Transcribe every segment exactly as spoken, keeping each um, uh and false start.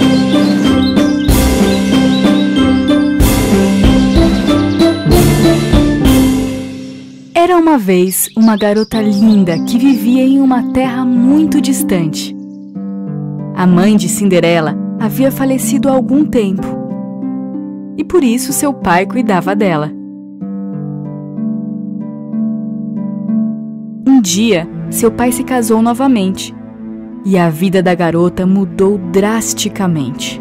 Era uma vez uma garota linda que vivia em uma terra muito distante. A mãe de Cinderela havia falecido há algum tempo e por isso seu pai cuidava dela. Um dia, seu pai se casou novamente e a vida da garota mudou drasticamente.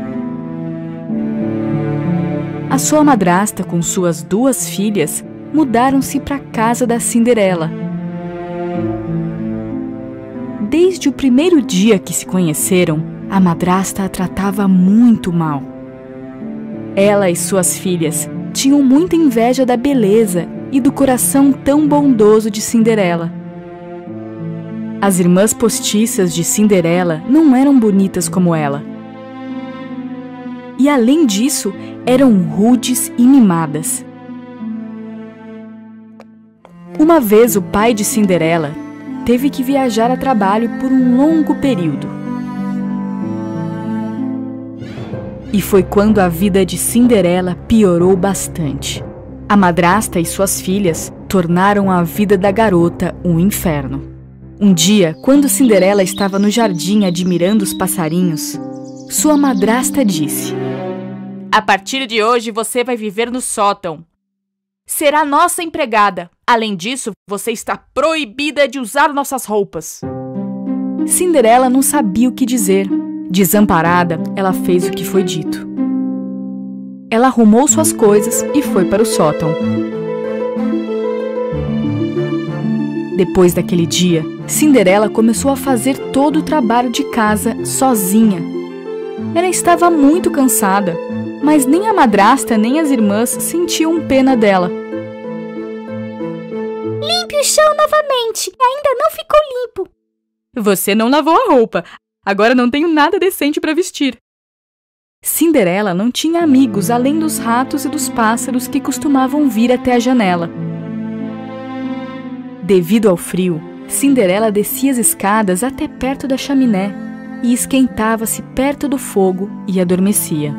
A sua madrasta, com suas duas filhas, mudaram-se para a casa da Cinderela. Desde o primeiro dia que se conheceram, a madrasta a tratava muito mal. Ela e suas filhas tinham muita inveja da beleza e do coração tão bondoso de Cinderela. As irmãs postiças de Cinderela não eram bonitas como ela. E além disso, eram rudes e mimadas. Uma vez o pai de Cinderela teve que viajar a trabalho por um longo período. E foi quando a vida de Cinderela piorou bastante. A madrasta e suas filhas tornaram a vida da garota um inferno. Um dia, quando Cinderela estava no jardim admirando os passarinhos, sua madrasta disse: "A partir de hoje você vai viver no sótão. Será nossa empregada. Além disso, você está proibida de usar nossas roupas." Cinderela não sabia o que dizer. Desamparada, ela fez o que foi dito. Ela arrumou suas coisas e foi para o sótão. Depois daquele dia, Cinderela começou a fazer todo o trabalho de casa sozinha. Ela estava muito cansada, mas nem a madrasta nem as irmãs sentiam pena dela. "Limpe o chão novamente, ainda não ficou limpo." "Você não lavou a roupa, agora não tenho nada decente para vestir." Cinderela não tinha amigos além dos ratos e dos pássaros que costumavam vir até a janela. Devido ao frio, Cinderela descia as escadas até perto da chaminé e esquentava-se perto do fogo e adormecia.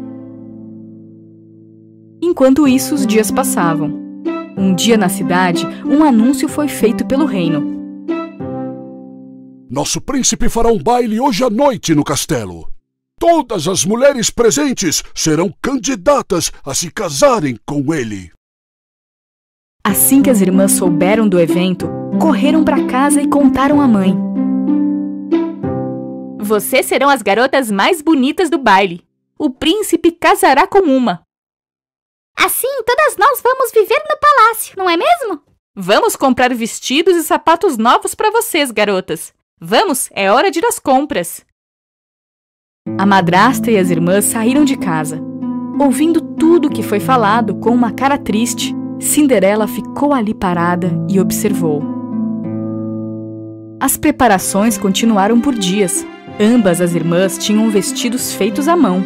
Enquanto isso, os dias passavam. Um dia na cidade, um anúncio foi feito pelo reino. "Nosso príncipe fará um baile hoje à noite no castelo. Todas as mulheres presentes serão candidatas a se casarem com ele." Assim que as irmãs souberam do evento, correram para casa e contaram à mãe. "Vocês serão as garotas mais bonitas do baile. O príncipe casará com uma." "Assim, todas nós vamos viver no palácio, não é mesmo?" "Vamos comprar vestidos e sapatos novos para vocês, garotas. Vamos, é hora de ir às compras." A madrasta e as irmãs saíram de casa. Ouvindo tudo o que foi falado com uma cara triste, Cinderela ficou ali parada e observou. As preparações continuaram por dias. Ambas as irmãs tinham vestidos feitos à mão.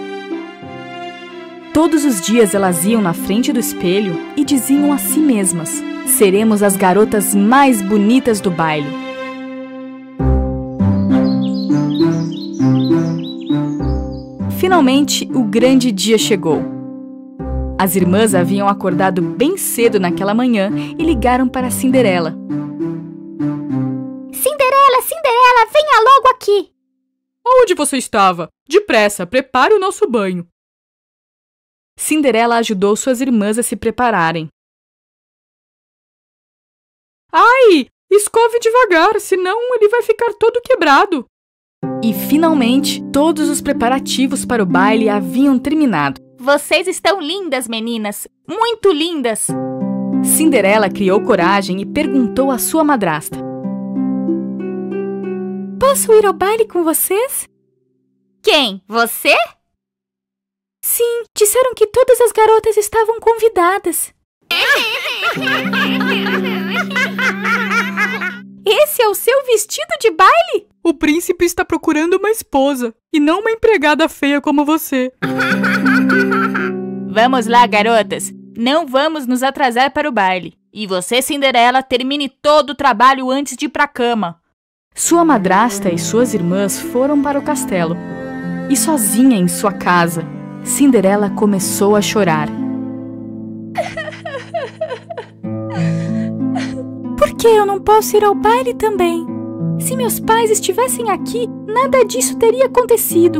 Todos os dias elas iam na frente do espelho e diziam a si mesmas: "Seremos as garotas mais bonitas do baile." Finalmente, o grande dia chegou. As irmãs haviam acordado bem cedo naquela manhã e ligaram para Cinderela. "Cinderela, Cinderela, venha logo aqui." "Onde você estava? Depressa, prepare o nosso banho." Cinderela ajudou suas irmãs a se prepararem. "Ai, escove devagar, senão ele vai ficar todo quebrado." E finalmente, todos os preparativos para o baile haviam terminado. "Vocês estão lindas, meninas, muito lindas." Cinderela criou coragem e perguntou à sua madrasta: "Posso ir ao baile com vocês?" "Quem? Você?" "Sim, disseram que todas as garotas estavam convidadas." "Esse é o seu vestido de baile?" "O príncipe está procurando uma esposa e não uma empregada feia como você." "Vamos lá, garotas. Não vamos nos atrasar para o baile. E você, Cinderela, termine todo o trabalho antes de ir para a cama." Sua madrasta e suas irmãs foram para o castelo. E sozinha em sua casa, Cinderela começou a chorar. Por que eu não posso ir ao baile também? Se meus pais estivessem aqui, nada disso teria acontecido.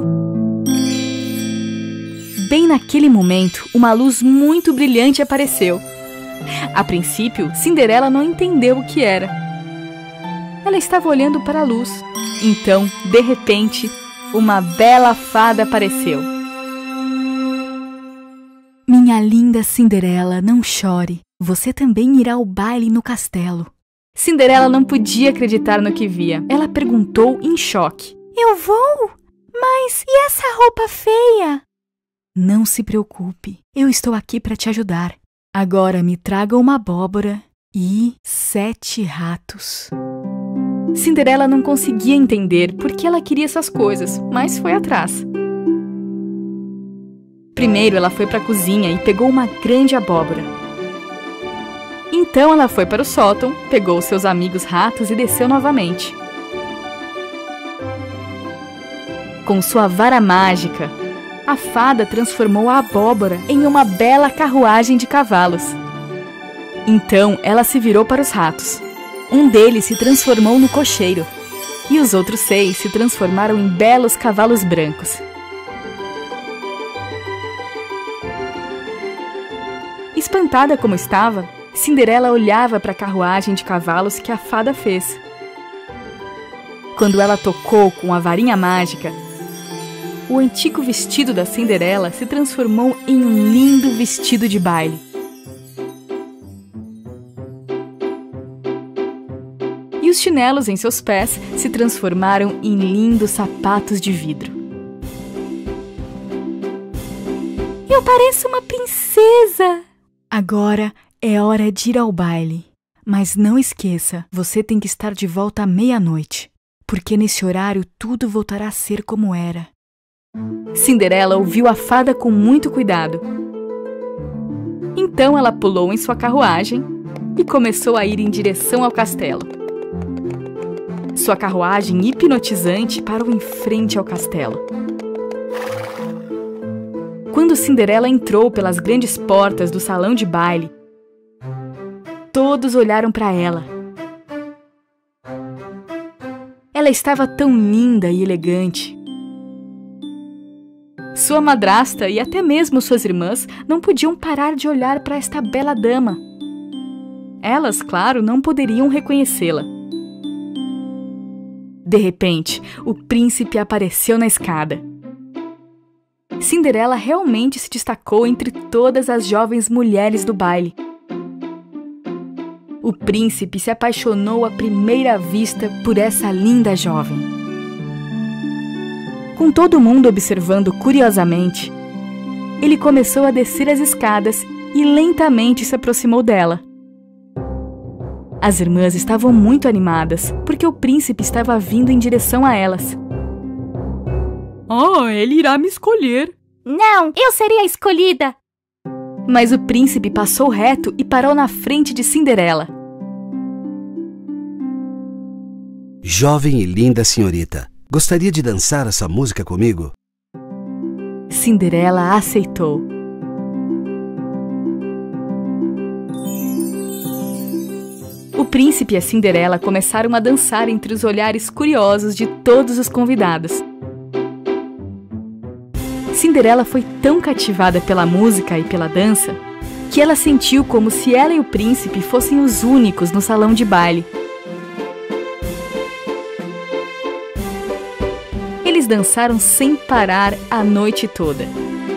Bem naquele momento, uma luz muito brilhante apareceu. A princípio, Cinderela não entendeu o que era. Ela estava olhando para a luz. Então, de repente, uma bela fada apareceu. Minha linda Cinderela, não chore. Você também irá ao baile no castelo. Cinderela não podia acreditar no que via. Ela perguntou em choque. Eu vou? Mas e essa roupa feia? Não se preocupe, eu estou aqui para te ajudar. Agora me traga uma abóbora e sete ratos. Cinderela não conseguia entender por que ela queria essas coisas, mas foi atrás. Primeiro ela foi para a cozinha e pegou uma grande abóbora. Então ela foi para o sótão, pegou seus amigos ratos e desceu novamente. Com sua vara mágica, a fada transformou a abóbora em uma bela carruagem de cavalos. Então ela se virou para os ratos. Um deles se transformou no cocheiro e os outros seis se transformaram em belos cavalos brancos. Espantada como estava, Cinderela olhava para a carruagem de cavalos que a fada fez. Quando ela tocou com a varinha mágica, o antigo vestido da Cinderela se transformou em um lindo vestido de baile. E os chinelos em seus pés se transformaram em lindos sapatos de vidro. Eu pareço uma princesa! Agora é hora de ir ao baile. Mas não esqueça, você tem que estar de volta à meia-noite, porque nesse horário tudo voltará a ser como era. Cinderela ouviu a fada com muito cuidado. Então ela pulou em sua carruagem e começou a ir em direção ao castelo. Sua carruagem hipnotizante parou em frente ao castelo. Quando Cinderela entrou pelas grandes portas do salão de baile, todos olharam para ela. Ela estava tão linda e elegante. Sua madrasta e até mesmo suas irmãs não podiam parar de olhar para esta bela dama. Elas, claro, não poderiam reconhecê-la. De repente, o príncipe apareceu na escada. Cinderela realmente se destacou entre todas as jovens mulheres do baile. O príncipe se apaixonou à primeira vista por essa linda jovem. Com todo mundo observando curiosamente, ele começou a descer as escadas e lentamente se aproximou dela. As irmãs estavam muito animadas, porque o príncipe estava vindo em direção a elas. Ah, ele irá me escolher. Não, eu serei a escolhida. Mas o príncipe passou reto e parou na frente de Cinderela. Jovem e linda senhorita, gostaria de dançar essa música comigo? Cinderela aceitou. O príncipe e a Cinderela começaram a dançar entre os olhares curiosos de todos os convidados. Cinderela foi tão cativada pela música e pela dança que ela sentiu como se ela e o príncipe fossem os únicos no salão de baile. Eles dançaram sem parar a noite toda.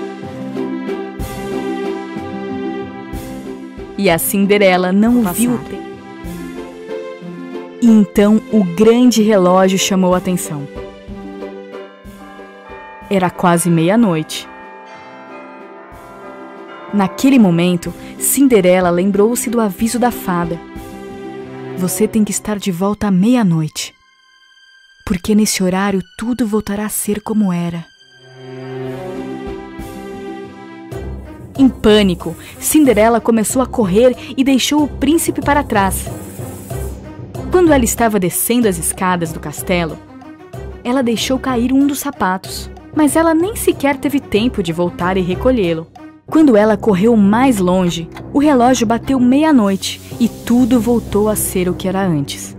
E a Cinderela não viu. E então o grande relógio chamou a atenção. Era quase meia-noite. Naquele momento, Cinderela lembrou-se do aviso da fada. Você tem que estar de volta à meia-noite, porque nesse horário tudo voltará a ser como era. Em pânico, Cinderela começou a correr e deixou o príncipe para trás. Quando ela estava descendo as escadas do castelo, ela deixou cair um dos sapatos, mas ela nem sequer teve tempo de voltar e recolhê-lo. Quando ela correu mais longe, o relógio bateu meia-noite e tudo voltou a ser o que era antes.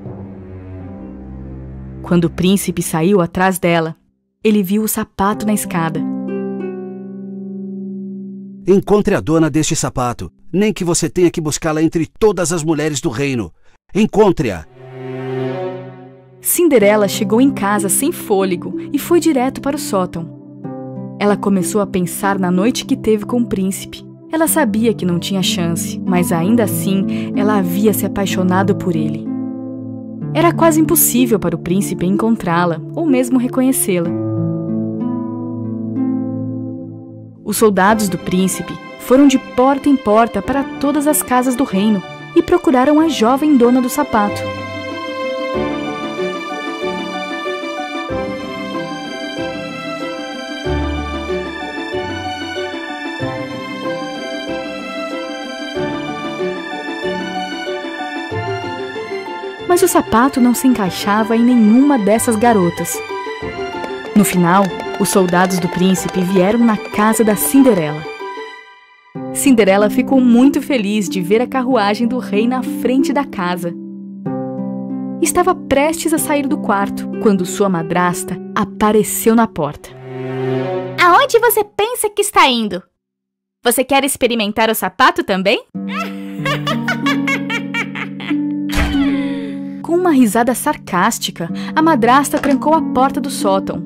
Quando o príncipe saiu atrás dela, ele viu o sapato na escada. Encontre a dona deste sapato, nem que você tenha que buscá-la entre todas as mulheres do reino. Encontre-a! Cinderela chegou em casa sem fôlego e foi direto para o sótão. Ela começou a pensar na noite que teve com o príncipe. Ela sabia que não tinha chance, mas ainda assim ela havia se apaixonado por ele. Era quase impossível para o príncipe encontrá-la ou mesmo reconhecê-la. Os soldados do príncipe foram de porta em porta para todas as casas do reino e procuraram a jovem dona do sapato. Mas o sapato não se encaixava em nenhuma dessas garotas. No final, os soldados do príncipe vieram na casa da Cinderela. Cinderela ficou muito feliz de ver a carruagem do rei na frente da casa. Estava prestes a sair do quarto, quando sua madrasta apareceu na porta. Aonde você pensa que está indo? Você quer experimentar o sapato também? Com uma risada sarcástica, a madrasta trancou a porta do sótão.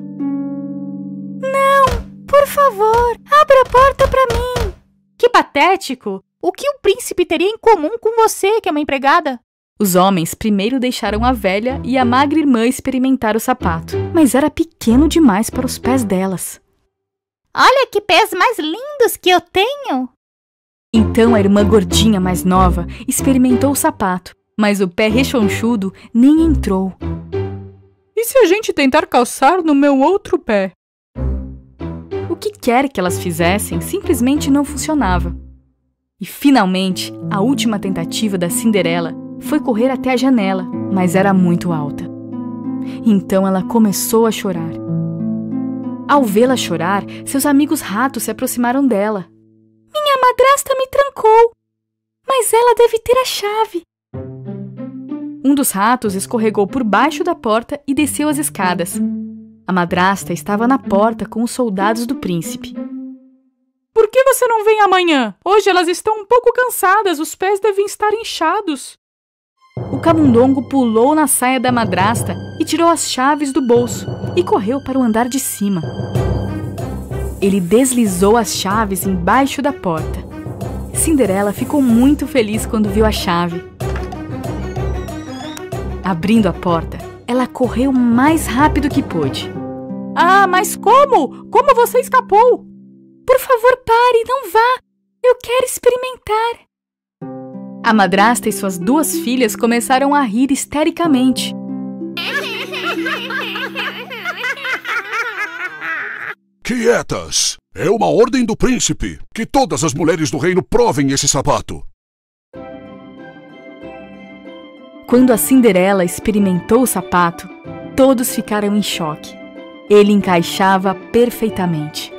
Não, por favor, abra a porta para mim. Que patético! O que o príncipe teria em comum com você, que é uma empregada? Os homens primeiro deixaram a velha e a magra irmã experimentar o sapato, mas era pequeno demais para os pés delas. Olha que pés mais lindos que eu tenho! Então a irmã gordinha mais nova experimentou o sapato, mas o pé rechonchudo nem entrou. E se a gente tentar calçar no meu outro pé? O que quer que elas fizessem simplesmente não funcionava. E finalmente, a última tentativa da Cinderela foi correr até a janela, mas era muito alta. Então ela começou a chorar. Ao vê-la chorar, seus amigos ratos se aproximaram dela. Minha madrasta me trancou, mas ela deve ter a chave. Um dos ratos escorregou por baixo da porta e desceu as escadas. A madrasta estava na porta com os soldados do príncipe. Por que você não vem amanhã? Hoje elas estão um pouco cansadas, os pés devem estar inchados. O camundongo pulou na saia da madrasta e tirou as chaves do bolso e correu para o andar de cima. Ele deslizou as chaves embaixo da porta. Cinderela ficou muito feliz quando viu a chave. Abrindo a porta, ela correu o mais rápido que pôde. Ah, mas como? Como você escapou? Por favor, pare, não vá. Eu quero experimentar. A madrasta e suas duas filhas começaram a rir histericamente. Quietas! É uma ordem do príncipe que todas as mulheres do reino provem esse sapato. Quando a Cinderela experimentou o sapato, todos ficaram em choque. Ele encaixava perfeitamente.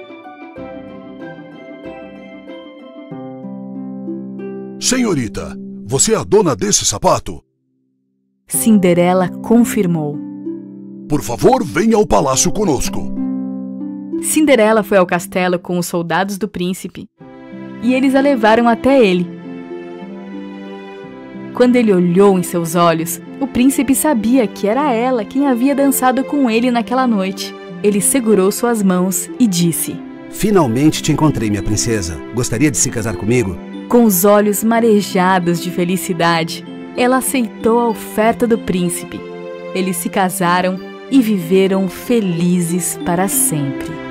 Senhorita, você é a dona desse sapato? Cinderela confirmou. Por favor, venha ao palácio conosco. Cinderela foi ao castelo com os soldados do príncipe e eles a levaram até ele. Quando ele olhou em seus olhos, o príncipe sabia que era ela quem havia dançado com ele naquela noite. Ele segurou suas mãos e disse: Finalmente te encontrei, minha princesa. Gostaria de se casar comigo? Com os olhos marejados de felicidade, ela aceitou a oferta do príncipe. Eles se casaram e viveram felizes para sempre.